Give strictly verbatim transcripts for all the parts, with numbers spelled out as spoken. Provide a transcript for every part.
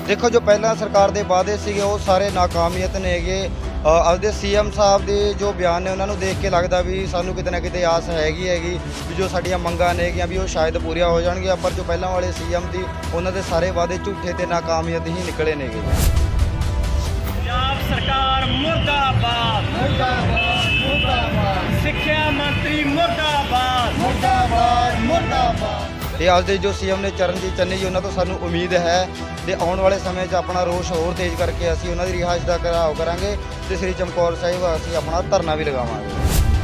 देखो जो पहला सरकार के वादे सीगे वो सारे नाकामियत ने गे। अपने सी एम साहब के जो बयान ने उन्होंने देख के लगता भी सानू किते ना किते आस हैगी हैगी भी जो साडियां मंगां ने भी वो शायद पूरियां हो जाएंगियां, पर जो पहला वाले सी एम थी उन्होंने सारे वादे झूठे ते नाकामियत ही निकले ने गे। पंजाब सरकार मुर्दाबाद मुर्दाबाद मुर्दाबाद, सिक्ख्या मंत्री मुर्दाबाद मुर्दाबाद मुर्दाबाद। ਤੇ ਅੱਜ ਦੇ ਜੋ ਸੀ ਐਮ ਨੇ ਚਰਨਜੀਤ ਚੰਨੀ ਜੀ, ਉਹਨਾਂ ਤੋਂ ਸਾਨੂੰ ਉਮੀਦ ਹੈ ਤੇ ਆਉਣ ਵਾਲੇ ਸਮੇਂ 'ਚ ਆਪਣਾ ਰੋਸ਼ ਹੋਰ ਤੇਜ਼ ਕਰਕੇ ਅਸੀਂ ਉਹਨਾਂ ਦੀ ਰਿਹਾਇਸ਼ ਦਾ ਘਿਰਾਓ ਕਰਾਂਗੇ ਤੇ ਸ੍ਰੀ ਚਮਕੌਰ ਸਾਹਿਬ ਅਸੀਂ ਆਪਣਾ ਧਰਨਾ ਵੀ ਲਗਾਵਾਂਗੇ।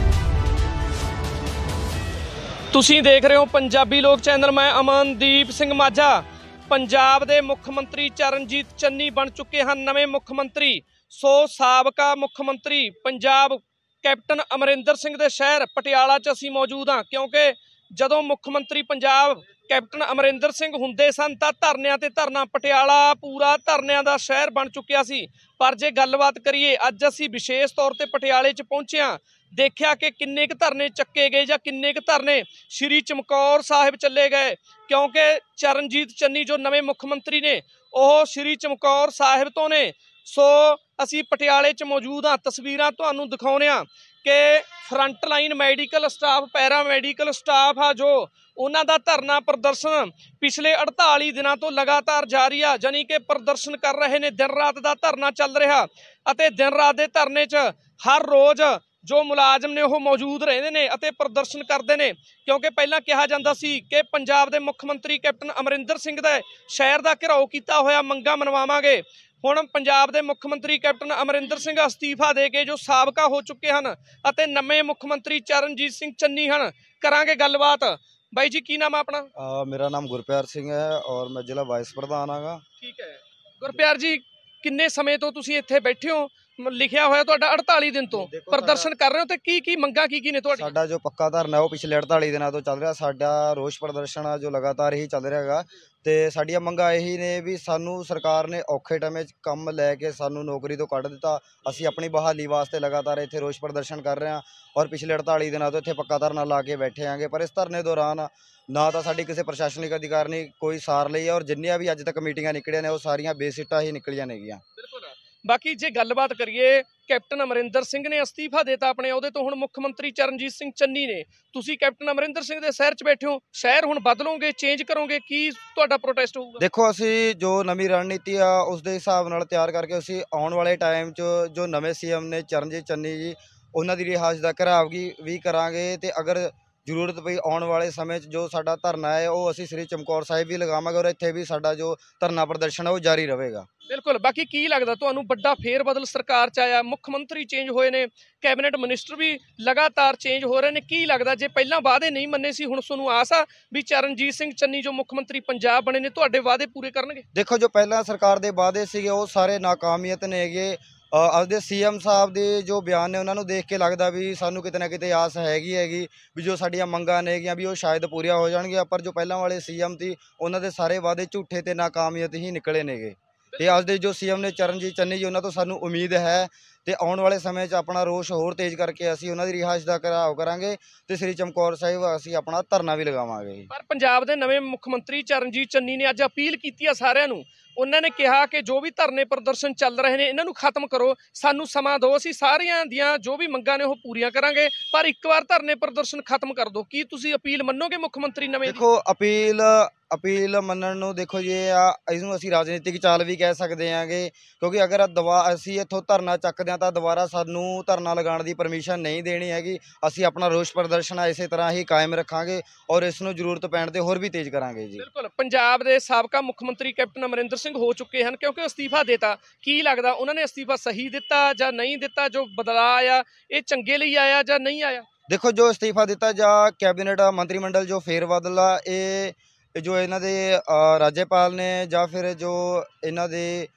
ਤੁਸੀਂ ਦੇਖ ਰਹੇ ਹੋ ਪੰਜਾਬੀ ਲੋਕ ਚੈਨਲ। ਮੈਂ ਅਮਨਦੀਪ ਸਿੰਘ ਮਾਝਾ। ਪੰਜਾਬ ਦੇ ਮੁੱਖ ਮੰਤਰੀ ਚਰਨਜੀਤ ਚੰਨੀ ਬਣ ਚੁੱਕੇ ਹਨ ਨਵੇਂ ਮੁੱਖ ਮੰਤਰੀ। ਸੋ ਸਾਬਕਾ ਮੁੱਖ ਮੰਤਰੀ ਪੰਜਾਬ ਕੈਪਟਨ ਅਮਰਿੰਦਰ ਸਿੰਘ ਦੇ ਸ਼ਹਿਰ ਪਟਿਆਲਾ 'ਚ ਅਸੀਂ ਮੌਜੂਦ ਹਾਂ, ਕਿਉਂਕਿ ਜਦੋਂ ਮੁੱਖ ਮੰਤਰੀ ਪੰਜਾਬ ਕੈਪਟਨ ਅਮਰਿੰਦਰ ਸਿੰਘ ਹੁੰਦੇ ਸਨ ਤਾਂ ਧਰਨਿਆਂ ਤੇ ਧਰਨਾ, ਪਟਿਆਲਾ ਪੂਰਾ ਧਰਨਿਆਂ ਦਾ ਸ਼ਹਿਰ ਬਣ ਚੁੱਕਿਆ ਸੀ। ਪਰ ਜੇ ਗੱਲਬਾਤ ਕਰੀਏ, ਅੱਜ ਅਸੀਂ ਵਿਸ਼ੇਸ਼ ਤੌਰ ਤੇ ਪਟਿਆਲੇ 'ਚ ਪਹੁੰਚੇ ਹਾਂ, ਦੇਖਿਆ ਕਿ ਕਿੰਨੇ ਕੁ ਧਰਨੇ ਚੱਕੇ ਗਏ ਜਾਂ ਕਿੰਨੇ ਕੁ ਧਰਨੇ ਸ਼੍ਰੀ ਚਮਕੌਰ ਸਾਹਿਬ ਚੱਲੇ ਗਏ, ਕਿਉਂਕਿ ਚਰਨਜੀਤ ਚੰਨੀ ਜੋ ਨਵੇਂ ਮੁੱਖ ਮੰਤਰੀ ਨੇ ਉਹ ਸ਼੍ਰੀ ਚਮਕੌਰ ਸਾਹਿਬ ਤੋਂ ਨੇ। ਸੋ ਅਸੀਂ ਪਟਿਆਲੇ 'ਚ ਮੌਜੂਦ ਹਾਂ, ਤਸਵੀਰਾਂ ਤੁਹਾਨੂੰ ਦਿਖਾਉਂਦੇ ਹਾਂ ਕਿ front line medical staff, paramedical staff ਆ ਜੋ ਉਹਨਾਂ ਦਾ ਧਰਨਾ ਪ੍ਰਦਰਸ਼ਨ ਪਿਛਲੇ ਅੜਤਾਲੀ ਦਿਨਾਂ ਤੋਂ ਲਗਾਤਾਰ ਜਾਰੀ ਆ, ਜਾਨੀ ਕਿ ਪ੍ਰਦਰਸ਼ਨ ਕਰ ਰਹੇ ਨੇ। ਦਿਨ ਰਾਤ ਦਾ ਧਰਨਾ ਚੱਲ ਰਿਹਾ ਅਤੇ ਦਿਨ ਰਾਤ ਦੇ ਧਰਨੇ 'ਚ ਹਰ ਰੋਜ਼ ਜੋ ਮੁਲਾਜ਼ਮ ਨੇ ਉਹ ਮੌਜੂਦ ਰਹਿੰਦੇ ਨੇ ਅਤੇ ਪ੍ਰਦਰਸ਼ਨ ਕਰਦੇ ਨੇ, ਕਿਉਂਕਿ ਪਹਿਲਾਂ ਕਿਹਾ ਜਾਂਦਾ ਸੀ ਕਿ ਪੰਜਾਬ ਦੇ ਮੁੱਖ ਮੰਤਰੀ ਕੈਪਟਨ ਅਮਰਿੰਦਰ ਸਿੰਘ ਦਾ ਸ਼ਹਿਰ ਦਾ ਘਿਰਾਓ ਕੀਤਾ ਹੋਇਆ, ਮੰਗਾਂ ਮਨਵਾਵਾਂਗੇ। ਹੁਣ ਪੰਜਾਬ ਦੇ ਮੁੱਖ ਮੰਤਰੀ ਕੈਪਟਨ ਅਮਰਿੰਦਰ ਸਿੰਘ ਅਸਤੀਫਾ ਦੇ ਕੇ ਜੋ ਸਾਬਕਾ ਹੋ ਚੁੱਕੇ ਹਨ ਅਤੇ ਨਵੇਂ ਮੁੱਖ ਮੰਤਰੀ ਚਰਨਜੀਤ ਸਿੰਘ ਚੰਨੀ ਹਨ। ਕਰਾਂਗੇ ਗੱਲਬਾਤ। ਬਾਈ ਜੀ, ਕੀ ਨਾਮ ਹੈ ਆਪਣਾ? मेरा नाम गुरप्यार सिंह है और मैं जिला वाइस प्रधान हाँ। ਠੀਕ ਹੈ ਗੁਰਪਿਆਰ ਜੀ, ਕਿੰਨੇ ਸਮੇਂ ਤੋਂ ਤੁਸੀਂ ਇੱਥੇ ਬੈਠੇ ਹੋ? ਲਿਖਿਆ ਹੋਇਆ ਤੁਹਾਡਾ ਅੜਤਾਲੀ ਦਿਨ ਤੋਂ ਪ੍ਰਦਰਸ਼ਨ ਕਰ ਰਹੇ ਹੋ, ਤੇ ਕੀ ਕੀ ਮੰਗਾਂ ਕੀ ਕੀ ਨੇ ਤੁਹਾਡੀਆਂ? ਸਾਡਾ ਜੋ ਪੱਕਾ ਧਰਨਾ ਉਹ ਪਿਛਲੇ ਅੜਤਾਲੀ ਦਿਨਾਂ ਤੋਂ ਚੱਲ ਰਿਹਾ। ਸਾਡਾ ਰੋਸ ਪ੍ਰਦਰਸ਼ਨ ਆ ਜੋ ਲਗਾਤਾਰ ਹੀ ਚੱਲ ਰਿਹਾ ਹੈਗਾ ਤੇ ਸਾਡੀਆਂ ਮੰਗਾਂ ਇਹੀ ਨੇ ਵੀ ਸਾਨੂੰ ਸਰਕਾਰ ਨੇ ਔਖੇ ਟਾਈਮ 'ਚ ਕੰਮ ਲੈ ਕੇ ਸਾਨੂੰ ਨੌਕਰੀ ਤੋਂ ਕੱਢ ਦਿੱਤਾ। ਅਸੀਂ ਆਪਣੀ ਬਹਾਲੀ ਵਾਸਤੇ ਲਗਾਤਾਰ ਇੱਥੇ ਰੋਸ ਪ੍ਰਦਰਸ਼ਨ ਕਰ ਰਹੇ ਹਾਂ ਔਰ ਪਿਛਲੇ ਅੜਤਾਲੀ ਦਿਨਾਂ ਤੋਂ ਇੱਥੇ ਪੱਕਾ ਧਰਨਾ ਲਾ ਕੇ ਬੈਠੇ ਆਂਗੇ। ਪਰ ਇਸ ਧਰਨੇ ਦੌਰਾਨ ਨਾ ਤਾਂ ਸਾਡੀ ਕਿਸੇ ਪ੍ਰਸ਼ਾਸਨਿਕ ਅਧਿਕਾਰ ਨੇ ਕੋਈ ਸਾਰ ਲਈ ਔਰ ਜਿੰਨੀਆਂ ਵੀ ਅੱਜ ਤੱਕ ਮੀਟਿੰਗਾਂ ਨਿਕਲੀਆਂ ਨੇ ਉਹ ਸਾਰੀਆਂ ਬੇਸਿੱਟਾ ਹੀ ਨਿਕਲੀਆਂ ਨੇਗੀਆਂ। ਬਿਲਕੁਲ। ਬਾਕੀ ਜੇ ਗੱਲਬਾਤ ਕਰੀਏ, ਕੈਪਟਨ ਅਮਰਿੰਦਰ ਸਿੰਘ ਨੇ ਅਸਤੀਫਾ ਦੇਤਾ ਆਪਣੇ ਅਹੁਦੇ ਤੋਂ, ਹੁਣ ਮੁੱਖ ਮੰਤਰੀ ਚਰਨਜੀਤ ਸਿੰਘ ਚੰਨੀ ਨੇ। ਤੁਸੀਂ ਕੈਪਟਨ ਅਮਰਿੰਦਰ ਸਿੰਘ ਦੇ ਸ਼ਹਿਰ 'ਚ ਬੈਠੇ ਹੋ, ਸ਼ਹਿਰ ਹੁਣ ਬਦਲੋਗੇ, ਚੇਂਜ ਕਰੋਗੇ, ਕੀ ਤੁਹਾਡਾ ਪ੍ਰੋਟੈਸਟ ਹੋਊਗਾ? ਦੇਖੋ ਅਸੀਂ ਜੋ ਨਵੀਂ ਰਣਨੀਤੀ ਆ ਉਸ ਦੇ ਹਿਸਾਬ ਨਾਲ ਤਿਆਰ ਕਰਕੇ ਅਸੀਂ ਆਉਣ ਵਾਲੇ ਟਾਈਮ 'ਚ ਜੋ ਨਵੇਂ ਸੀ ਐਮ ਨੇ ਚਰਨਜੀਤ ਚੰਨੀ ਜੀ, ਉਹਨਾਂ ਦੀ ਰਿਹਾਇਸ਼ ਦਾ ਘਿਰਾਓ ਵੀ ਕਰਾਂਗੇ ਤੇ ਅਗਰ ਜ਼ਰੂਰਤ ਪਈ ਆਉਣ ਵਾਲੇ ਸਮੇਂ 'ਚ ਜੋ ਸਾਡਾ ਧਰਨਾ ਹੈ ਉਹ ਅਸੀਂ ਸ੍ਰੀ ਚਮਕੌਰ ਸਾਹਿਬ ਵੀ ਲਗਾਵਾਂਗੇ ਔਰ ਇੱਥੇ ਵੀ ਸਾਡਾ ਜੋ ਧਰਨਾ ਪ੍ਰਦਰਸ਼ਨ ਹੈ ਉਹ ਜਾਰੀ ਰਹੇਗਾ। ਬਿਲਕੁਲ। ਬਾਕੀ ਕੀ ਲੱਗਦਾ ਤੁਹਾਨੂੰ, ਵੱਡਾ ਫੇਰ ਬਦਲ ਸਰਕਾਰ 'ਚ ਆਇਆ, ਮੁੱਖ ਮੰਤਰੀ ਚੇਂਜ ਹੋਏ ਨੇ, ਕੈਬਨਿਟ ਮਿਨਿਸਟਰ ਵੀ ਲਗਾਤਾਰ ਚੇਂਜ ਹੋ ਰਹੇ ਨੇ, ਕੀ ਲੱਗਦਾ ਜੇ ਪਹਿਲਾਂ ਵਾਅਦੇ ਨਹੀਂ ਮੰਨੇ ਸੀ, ਹੁਣ ਤੁਹਾਨੂੰ ਆਸ ਆ ਵੀ ਚਰਨਜੀਤ ਸਿੰਘ ਚੰਨੀ ਜੋ ਮੁੱਖ ਮੰਤਰੀ ਪੰਜਾਬ ਬਣੇ ਨੇ ਤੁਹਾਡੇ ਵਾਅਦੇ ਪੂਰੇ ਕਰਨਗੇ? ਦੇਖੋ ਜੋ ਪਹਿਲਾਂ ਸਰਕਾਰ ਦੇ ਵਾਅਦੇ ਸੀਗੇ ਉਹ ਸਾਰੇ ਨਾਕਾਮੀਅਤ ਨੇ ਹੈਗੇ। ਆਪਦੇ ਸੀ ਐਮ ਸਾਹਿਬ ਦੇ ਜੋ ਬਿਆਨ ਨੇ ਉਹਨਾਂ ਨੂੰ ਦੇਖ ਕੇ ਲੱਗਦਾ ਵੀ ਸਾਨੂੰ ਕਿਤੇ ਨਾ ਕਿਤੇ ਆਸ ਹੈਗੀ ਹੈਗੀ ਵੀ ਜੋ ਸਾਡੀਆਂ ਮੰਗਾਂ ਨੇਗੀਆਂ ਵੀ ਉਹ ਸ਼ਾਇਦ ਪੂਰੀਆਂ ਹੋ ਜਾਣਗੀਆਂ, ਪਰ ਜੋ ਪਹਿਲਾਂ ਵਾਲੇ ਸੀ ਐਮ ਸੀ ਉਹਨਾਂ ਦੇ ਸਾਰੇ ਵਾਅਦੇ ਝੂਠੇ ਤੇ ਨਾਕਾਮੀਅਤ ਹੀ ਨਿਕਲੇ ਨੇਗੇ। ਤੇ ਅੱਜ ਦੇ ਜੋ ਸੀ ਐਮ ਨੇ ਚਰਨਜੀਤ ਚੰਨੀ ਜੀ, ਉਹਨਾਂ ਤੋਂ ਸਾਨੂੰ ਉਮੀਦ ਹੈ ਤੇ ਆਉਣ ਵਾਲੇ ਸਮੇਂ 'ਚ ਆਪਣਾ ਰੋਸ਼ ਹੋਰ ਤੇਜ਼ ਕਰਕੇ ਅਸੀਂ ਉਹਨਾਂ ਦੀ ਰਿਹਾਇਸ਼ ਦਾ ਘਿਰਾਓ ਕਰਾਂਗੇ ਤੇ ਸ੍ਰੀ ਚਮਕੌਰ ਸਾਹਿਬ ਅਸੀਂ ਆਪਣਾ ਧਰਨਾ ਵੀ ਲਗਾਵਾਂਗੇ। ਪਰ ਪੰਜਾਬ ਦੇ ਨਵੇਂ ਮੁੱਖ ਮੰਤਰੀ ਚਰਨਜੀਤ ਚੰਨੀ ਨੇ ਅੱਜ ਅਪੀਲ ਕੀਤੀ ਆ ਸਾਰਿਆਂ ਨੂੰ। ਉਹਨਾਂ ਨੇ ਕਿਹਾ ਕਿ ਜੋ ਵੀ ਧਰਨੇ ਪ੍ਰਦਰਸ਼ਨ ਚੱਲ ਰਹੇ ਨੇ ਇਹਨਾਂ ਨੂੰ ਖਤਮ ਕਰੋ, ਸਾਨੂੰ ਸਮਾਂ ਦਿਓ, ਅਸੀਂ ਸਾਰਿਆਂ ਦੀਆਂ ਜੋ ਵੀ ਮੰਗਾਂ ਨੇ ਉਹ ਪੂਰੀਆਂ ਕਰਾਂਗੇ, ਪਰ ਇੱਕ ਵਾਰ ਧਰਨੇ ਪ੍ਰਦਰਸ਼ਨ ਖਤਮ ਕਰ ਦਿਓ। ਕੀ ਤੁਸੀਂ ਅਪੀਲ ਮੰਨੋਗੇ ਮੁੱਖ ਮੰਤਰੀ ਨਵੇਂ ਦੀ? ਦੇਖੋ ਅਪੀਲ ਅਪੀਲ ਮੰਨਣ ਨੂੰ ਦੇਖੋ ਜੀ ਆ ਇਹਨੂੰ ਅਸੀਂ ਰਾਜਨੀਤਿਕ ਚਾਲ ਵੀ ਕਹਿ ਸਕਦੇ ਹਾਂਗੇ, ਕਿਉਂਕਿ ਅਗਰ ਦਵਾ ਅਸੀਂ ਇੱਥੋਂ ਧਰਨਾ ਚੱਕਦੇ ਹਾਂ ਤਾਂ ਦੁਬਾਰਾ ਸਾਨੂੰ ਧਰਨਾ ਲਗਾਉਣ ਦੀ ਪਰਮਿਸ਼ਨ ਨਹੀਂ ਦੇਣੀ ਹੈਗੀ। ਅਸੀਂ ਆਪਣਾ ਰੋਸ ਪ੍ਰਦਰਸ਼ਨ ਇਸੇ ਤਰ੍ਹਾਂ ਹੀ ਕਾਇਮ ਰੱਖਾਂਗੇ ਔਰ ਇਸ ਨੂੰ ਜ਼ਰੂਰਤ ਪੈਣ ਤੇ ਹੋਰ ਵੀ ਤੇਜ਼ ਕਰਾਂਗੇ ਜੀ। ਬਿਲਕੁਲ। ਪੰਜਾਬ ਦੇ ਸਾਬਕਾ ਮੁੱਖ ਮੰਤਰੀ ਕੈਪਟਨ ਅਮਰਿੰਦਰ ਸਿੰਘ ਹੋ ਚੁੱਕੇ ਹਨ, ਕਿਉਂਕਿ ਅਸਤੀਫਾ ਦੇਤਾ। ਕੀ ਲੱਗਦਾ ਉਹਨਾਂ ਨੇ ਅਸਤੀਫਾ ਸਹੀ ਦਿੱਤਾ ਜਾਂ ਨਹੀਂ ਦਿੱਤਾ? ਜੋ ਬਦਲਾਅ ਆਇਆ ਇਹ ਚੰਗੇ ਲਈ ਆਇਆ ਜਾਂ ਨਹੀਂ ਆਇਆ? ਦੇਖੋ ਜੋ ਅਸਤੀਫਾ ਦਿੱਤਾ ਜਾਂ ਕੈਬਨਿਟ ਮੰਤਰੀ ਮੰਡਲ ਜੋ ਫੇਰ ਬਦਲ ਆ, ਇਹ ਜੋ ਇਹਨਾਂ ਦੇ ਰਾਜਪਾਲ ਨੇ ਜਾਂ ਫਿਰ ਜੋ ਇਹਨਾਂ ਦੇ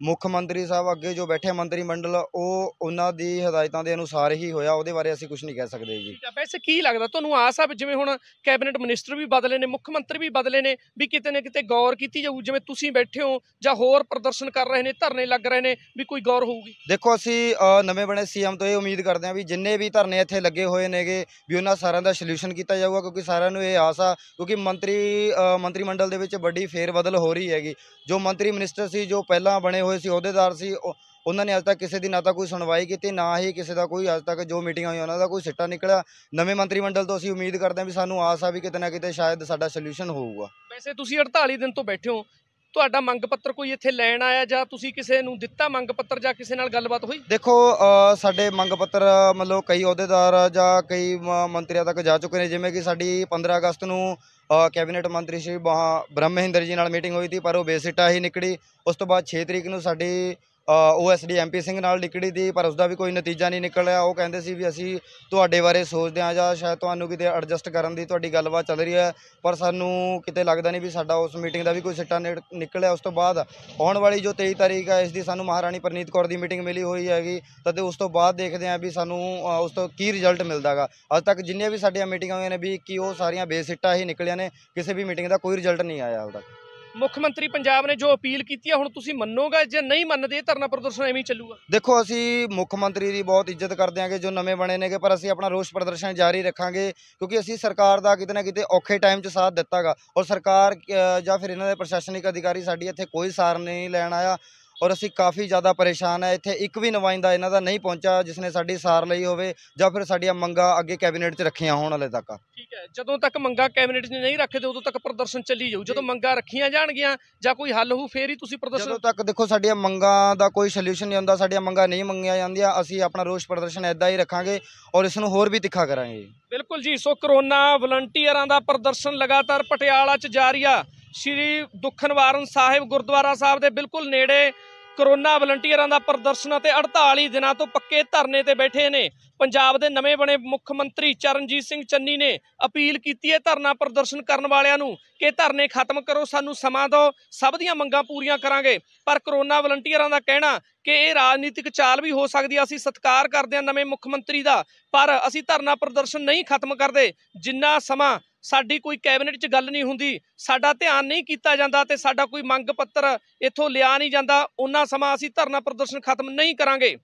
ਮੁੱਖ ਮੰਤਰੀ ਸਾਹਿਬ ਅੱਗੇ ਜੋ ਬੈਠੇ ਮੰਤਰੀ ਮੰਡਲ ਉਹ ਉਹਨਾਂ ਦੀ ਹਦਾਇਤਾਂ ਦੇ ਅਨੁਸਾਰ ਹੀ ਹੋਇਆ, ਉਹਦੇ ਬਾਰੇ ਅਸੀਂ ਕੁਝ ਨਹੀਂ ਕਹਿ ਸਕਦੇ ਜੀ। ਠੀਕ ਆ, ਵੈਸੇ ਕੀ ਲੱਗਦਾ ਤੁਹਾਨੂੰ ਆਸ ਆ ਵੀ ਜਿਵੇਂ ਹੁਣ ਕੈਬਨਿਟ ਮਿਨਿਸਟਰ ਵੀ ਬਦਲੇ ਨੇ, ਮੁੱਖ ਮੰਤਰੀ ਵੀ ਬਦਲੇ ਨੇ, ਵੀ ਕਿਤੇ ਨਾ ਕਿਤੇ ਗੌਰ ਕੀਤੀ ਜਾਊ, ਜਿਵੇਂ ਤੁਸੀਂ ਬੈਠੇ ਹੋ ਜਾਂ ਹੋਰ ਪ੍ਰਦਰਸ਼ਨ ਕਰ ਰਹੇ ਨੇ, ਧਰਨੇ ਲੱਗ ਰਹੇ ਨੇ, ਵੀ ਕੋਈ ਗੌਰ ਹੋਊਗੀ? ਦੇਖੋ ਅਸੀਂ ਅ, ਨਵੇਂ ਬਣੇ ਸੀਐਮ ਤੋਂ ਇਹ ਉਮੀਦ ਕਰਦੇ ਹਾਂ ਵੀ ਜਿੰਨੇ ਵੀ ਧਰਨੇ ਇੱਥੇ ਲੱਗੇ ਹੋਏ ਨੇਗੇ ਵੀ ਉਹਨਾਂ ਸਾਰਿਆਂ ਦਾ ਸੋਲੂਸ਼ਨ ਕੀਤਾ ਜਾਊਗਾ, ਕਿਉਂਕਿ ਸਾਰਿਆਂ ਨੂੰ ਇਹ ਆਸ ਆ, ਕਿਉਂਕਿ ਮੰਤਰੀ ਅ, ਮੰਤਰੀ ਮੰਡਲ ਦੇ ਵਿੱਚ ਵੱਡੀ ਫੇਰ ਬਦਲ ਹੋ ਰਹੀ ਹੈਗੀ। ਜੋ ਮੰਤਰੀ ਮਿਨਿਸਟਰ ਸੀ, ਜੋ ਪਹਿਲਾਂ ਬਣੇ ਹੋਏ ਸੀ ਅਹੁਦੇਦਾਰ ਸੀ, ਉਹ- ਉਹਨਾਂ ਨੇ ਅੱਜ ਤੱਕ ਕਿਸੇ ਦੀ ਨਾ ਤਾਂ ਕੋਈ ਸੁਣਵਾਈ ਕੀਤੀ, ਨਾ ਹੀ ਕਿਸੇ ਦਾ ਕੋਈ ਅੱਜ ਤੱਕ ਜੋ ਮੀਟਿੰਗ ਹੋਈ ਉਹਨਾਂ ਦਾ ਕੋਈ ਸਿੱਟਾ ਨਿਕਲਿਆ। ਨਵੇਂ ਮੰਤਰੀ ਮੰਡਲ ਤੋਂ ਅਸੀਂ ਉਮੀਦ ਕਰਦੇ ਹਾਂ ਵੀ ਸਾਨੂੰ ਆਸ ਆ ਵੀ ਕਿਤੇ ਨਾ ਕਿਤੇ ਸ਼ਾਇਦ ਸਾਡਾ ਸੋਲੂਸ਼ਨ ਹੋਊਗਾ। ਵੈਸੇ ਤੁਸੀਂ ਅੜਤਾਲੀ ਦਿਨ ਤੋਂ ਬੈਠੇ ਹੋ, ਤੁਹਾਡਾ ਮੰਗ ਪੱਤਰ ਕੋਈ ਇੱਥੇ ਲੈਣ ਆਇਆ ਜਾਂ ਤੁਸੀਂ ਕਿਸੇ ਨੂੰ ਦਿੱਤਾ ਮੰਗ ਪੱਤਰ, ਜਾਂ ਕਿਸੇ ਨਾਲ ਗੱਲਬਾਤ ਹੋਈ? ਦੇਖੋ ਅ, ਸਾਡੇ ਮੰਗ ਪੱਤਰ ਮਤਲਬ ਕਈ ਅਹੁਦੇਦਾਰ ਜਾਂ ਕਈ ਮ- ਮੰਤਰੀਆਂ ਤੱਕ ਜਾ ਚੁੱਕੇ ਨੇ, ਜਿਵੇਂ ਕਿ ਸਾਡੀ ਪੰਦਰਾਂ ਅਗਸਤ ਨੂੰ ਅ, ਕੈਬਨਿਟ ਮੰਤਰੀ ਸ਼੍ਰੀ ਬਹਾ ਬ੍ਰਹਮ ਮਹਿੰਦਰ ਜੀ ਨਾਲ ਮੀਟਿੰਗ ਹੋਈ ਸੀ, ਪਰ ਉਹ ਬੇਸਿੱਟਾ ਹੀ ਨਿਕਲੀ। ਉਸ ਤੋਂ ਬਾਅਦ ਛੇ ਤਰੀਕ ਨੂੰ ਸਾਡੀ O S D M P Singh ਨਾਲ ਨਿਕਲੀ ਸੀ, ਪਰ ਉਸ ਦਾ ਵੀ ਕੋਈ ਨਤੀਜਾ ਨਹੀਂ ਨਿਕਲਿਆ। ਉਹ ਕਹਿੰਦੇ ਸੀ ਵੀ ਅਸੀਂ ਤੁਹਾਡੇ ਬਾਰੇ ਸੋਚਦੇ ਹਾਂ ਜਾਂ ਸ਼ਾਇਦ ਤੁਹਾਨੂੰ ਕਿਤੇ ਐਡਜਸਟ ਕਰਨ ਦੀ ਤੁਹਾਡੀ ਗੱਲਬਾਤ ਚੱਲ ਰਹੀ ਹੈ, ਪਰ ਸਾਨੂੰ ਕਿਤੇ ਲੱਗਦਾ ਨਹੀਂ ਵੀ ਸਾਡਾ ਉਸ ਮੀਟਿੰਗ ਦਾ ਵੀ ਕੋਈ ਸਿੱਟਾ ਨਿ- ਨਿਕਲਿਆ। ਉਸ ਤੋਂ ਬਾਅਦ ਆਉਣ ਵਾਲੀ ਜੋ ਤੇਈ ਤਾਰੀਖ ਹੈ, ਇਸ ਦੀ ਸਾਨੂੰ ਮਹਾਰਾਣੀ ਪ੍ਰਨੀਤ ਕੌਰ ਦੀ ਮੀਟਿੰਗ ਮਿਲੀ ਹੋਈ ਹੈਗੀ, ਤਾਂ ਤੇ ਉਸ ਤੋਂ ਬਾਅਦ ਦੇਖਦੇ ਹਾਂ ਵੀ ਸਾਨੂੰ ਅ, ਉਸ ਤੋਂ ਕੀ ਰਿਜ਼ਲਟ ਮਿਲਦਾ ਗਾ। ਅੱਜ ਤੱਕ ਜਿੰਨੀਆਂ ਵੀ ਸਾਡੀਆਂ ਮੀਟਿੰਗਾਂ ਹੋਈਆਂ ਨੇ ਵੀ ਕਿ ਉਹ ਸਾਰੀਆਂ ਬੇਸਿੱਟਾ ਹੀ ਨਿਕਲੀਆਂ ਨੇ, ਕਿਸੇ ਵੀ ਮੀਟਿੰਗ ਦਾ ਕੋਈ ਰਿਜ਼ਲਟ ਨਹੀਂ ਆਇਆ ਹਾਲ ਤੱਕ। ਮੁੱਖ ਮੰਤਰੀ ਪੰਜਾਬ ਨੇ ਜੋ ਅਪੀਲ ਕੀਤੀ ਆ, ਹੁਣ ਤੁਸੀਂ ਮੰਨੋਗੇ? ਜੇ ਨਹੀਂ ਮੰਨਦੇ ਇਹ ਧਰਨਾ ਪ੍ਰਦਰਸ਼ਨ ਐਵੇਂ ਹੀ ਚੱਲੂਗਾ? ਦੇਖੋ ਅਸੀਂ ਮੁੱਖ ਮੰਤਰੀ ਦੀ ਬਹੁਤ ਇੱਜ਼ਤ ਕਰਦੇ ਹਾਂਗੇ ਜੋ ਨਵੇਂ ਬਣੇ ਨੇਗੇ, ਪਰ ਅਸੀਂ ਆਪਣਾ ਰੋਸ ਪ੍ਰਦਰਸ਼ਨ ਜਾਰੀ ਰੱਖਾਂਗੇ, ਕਿਉਂਕਿ ਅਸੀਂ ਸਰਕਾਰ ਦਾ ਕਿਤੇ ਨਾ ਕਿਤੇ ਔਖੇ ਟਾਈਮ 'ਚ ਸਾਥ ਦਿੱਤਾ ਗਾ, ਔਰ ਸਰਕਾਰ ਅ, ਜਾਂ ਫਿਰ ਇਹਨਾਂ ਦੇ ਪ੍ਰਸ਼ਾਸਨਿਕ ਅਧਿਕਾਰੀ ਸਾਡੀ ਇੱਥੇ ਕੋਈ ਸਾਰ ਨਹੀਂ ਲੈਣ ਆਇਆ, ਔਰ ਅਸੀਂ ਕਾਫੀ ਜ਼ਿਆਦਾ ਪਰੇਸ਼ਾਨ ਹੈ। ਇੱਥੇ ਇੱਕ ਵੀ ਨੁਮਾਇੰਦਾ ਇਹਨਾਂ ਦਾ ਨਹੀਂ ਪਹੁੰਚਾ ਜਿਸ ਨੇ ਸਾਡੀ ਸਾਰ ਲਈ ਹੋਵੇ ਜਾਂ ਫਿਰ ਸਾਡੀਆਂ ਮੰਗਾਂ ਅੱਗੇ ਕੈਬਨਿਟ 'ਚ ਰੱਖੀਆਂ ਹੋਣ ਹਾਲੇ ਤੱਕ। ਠੀਕ ਹੈ, ਜਦੋਂ ਤੱਕ ਮੰਗਾਂ ਕੈਬਨਿਟ 'ਚ ਨਹੀਂ ਰੱਖਦੇ ਉਦੋਂ ਤੱਕ ਪ੍ਰਦਰਸ਼ਨ ਚੱਲੀ ਜਾਊ। ਜਦੋਂ ਮੰਗਾਂ ਰੱਖੀਆਂ ਜਾਣਗੀਆਂ ਜਾਂ ਕੋਈ ਹੱਲ ਹੋਊ ਫੇਰ ਹੀ ਤੁਸੀਂ ਪ੍ਰਦਰਸ਼ਨ? ਜਦੋਂ ਤੱਕ ਦੇਖੋ ਸਾਡੀਆਂ ਮੰਗਾਂ ਦਾ ਕੋਈ ਸੋਲੂਸ਼ਨ ਨਹੀਂ ਹੁੰਦਾ, ਸਾਡੀਆਂ ਮੰਗਾਂ ਨਹੀਂ ਮੰਗੀਆਂ ਜਾਂਦੀਆਂ, ਅਸੀਂ ਆਪਣਾ ਰੋਸ ਪ੍ਰਦਰਸ਼ਨ ਇੱਦਾਂ ਹੀ ਰੱਖਾਂਗੇ ਔਰ ਇਸ ਨੂੰ ਹੋਰ ਵੀ ਤਿੱਖਾ ਕਰਾਂਗੇ। ਬਿਲਕੁਲ ਜੀ, ਸੋ ਕਰੋਨਾ ਵਲੰਟੀਅਰਾਂ ਦਾ ਪ੍ਰਦਰਸ਼ਨ ਲਗਾਤਾਰ ਪਟਿਆਲਾ 'ਚ ਜਾਰੀ ਆ। ਸ਼੍ਰੀ ਦੁੱਖ ਨਿਵਾਰਨ ਸਾਹਿਬ ਗੁਰਦੁਆਰਾ ਸਾਹਿਬ ਦੇ ਬਿਲਕੁਲ ਨੇੜੇ ਕਰੋਨਾ ਵਲੰਟੀਅਰਾਂ ਦਾ ਪ੍ਰਦਰਸ਼ਨ ਅਤੇ ਅੜਤਾਲੀ ਦਿਨਾਂ ਤੋਂ ਪੱਕੇ ਧਰਨੇ ਤੇ ਬੈਠੇ ਨੇ। ਪੰਜਾਬ ਦੇ ਨਵੇਂ ਬਣੇ ਮੁੱਖ ਮੰਤਰੀ ਚਰਨਜੀਤ ਸਿੰਘ ਚੰਨੀ ਨੇ ਅਪੀਲ ਕੀਤੀ ਹੈ ਧਰਨਾ ਪ੍ਰਦਰਸ਼ਨ ਕਰਨ ਵਾਲਿਆਂ ਨੂੰ ਕਿ ਧਰਨੇ ਖਤਮ ਕਰੋ, ਸਾਨੂੰ ਸਮਾਂ ਦਿਓ, ਸਭ ਦੀਆਂ ਮੰਗਾਂ ਪੂਰੀਆਂ ਕਰਾਂਗੇ। ਪਰ ਕਰੋਨਾ ਵਲੰਟੀਅਰਾਂ ਦਾ ਕਹਿਣਾ ਕਿ ਇਹ ਰਾਜਨੀਤਿਕ ਚਾਲ ਵੀ ਹੋ ਸਕਦੀ ਹੈ। ਅਸੀਂ ਸਤਿਕਾਰ ਕਰਦੇ ਹਾਂ ਨਵੇਂ ਮੁੱਖ ਮੰਤਰੀ ਦਾ, ਪਰ ਅਸੀਂ ਧਰਨਾ ਪ੍ਰਦਰਸ਼ਨ ਨਹੀਂ ਖਤਮ ਕਰਦੇ ਜਿੰਨਾ ਸਮਾਂ ਸਾਡੀ ਕੋਈ ਕੈਬਨਿਟ 'ਚ ਗੱਲ ਨਹੀਂ ਹੁੰਦੀ, ਸਾਡਾ ਧਿਆਨ ਨਹੀਂ ਕੀਤਾ ਜਾਂਦਾ ਤੇ ਸਾਡਾ ਕੋਈ ਮੰਗ ਪੱਤਰ ਇੱਥੋਂ ਲਿਆ ਨਹੀਂ ਜਾਂਦਾ, ਉਹਨਾਂ ਸਮਾਂ ਅਸੀਂ ਧਰਨਾ ਪ੍ਰਦਰਸ਼ਨ ਖਤਮ ਨਹੀਂ ਕਰਾਂਗੇ।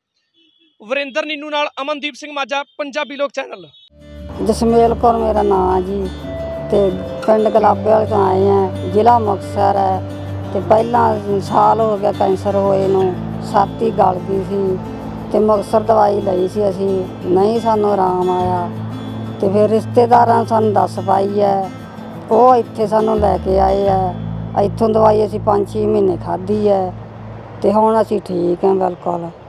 ਵਰਿੰਦਰ ਨੀਨੂ ਨਾਲ ਅਮਨਦੀਪ ਸਿੰਘ ਮਾਝਾ, ਪੰਜਾਬੀ ਲੋਕ ਚੈਨਲ। ਜਸਮੇਲ ਕੌਰ ਮੇਰਾ ਨਾਂ ਜੀ, ਤੇ ਪਿੰਡ ਗਲਾਬੇ ਵਾਲੇ ਤੋਂ ਆਏ ਆ, ਜ਼ਿਲ੍ਹਾ ਮੁਕਤਸਰ ਹੈ। ਤੇ ਪਹਿਲਾਂ ਸਾਲ ਹੋ ਗਿਆ ਕੈਂਸਰ ਹੋਏ ਨੂੰ, ਛਾਤੀ ਗਲ ਗਈ ਸੀ ਤੇ ਮੁਕਤਸਰ ਦਵਾਈ ਲਈ ਸੀ ਅਸੀਂ, ਨਹੀਂ ਸਾਨੂੰ ਆਰਾਮ ਆਇਆ। ਤੇ ਫਿਰ ਰਿਸ਼ਤੇਦਾਰਾਂ ਸਾਨੂੰ ਦੱਸ ਪਾਈ ਹੈ, ਉਹ ਇੱਥੇ ਸਾਨੂੰ ਲੈ ਕੇ ਆਏ ਆ। ਇੱਥੋਂ ਦਵਾਈ ਅਸੀਂ ਪੰਜ ਛੇ ਮਹੀਨੇ ਖਾਧੀ ਹੈ ਤੇ ਹੁਣ ਅਸੀਂ ਠੀਕ ਹਾਂ ਬਿਲਕੁਲ।